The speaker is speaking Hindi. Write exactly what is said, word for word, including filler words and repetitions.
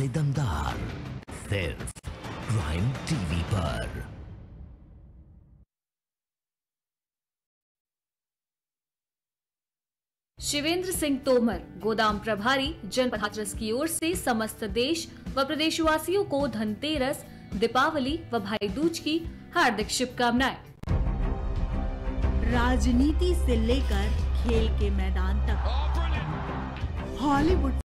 से दमदार, सिर्फ प्राइम टीवी पर। शिवेंद्र सिंह तोमर, गोदाम प्रभारी, जनपद हाथरस की ओर से समस्त देश व प्रदेशवासियों को धनतेरस, दीपावली व भाई दूज की हार्दिक शुभकामनाएं। राजनीति से लेकर खेल के मैदान तक, हॉलीवुड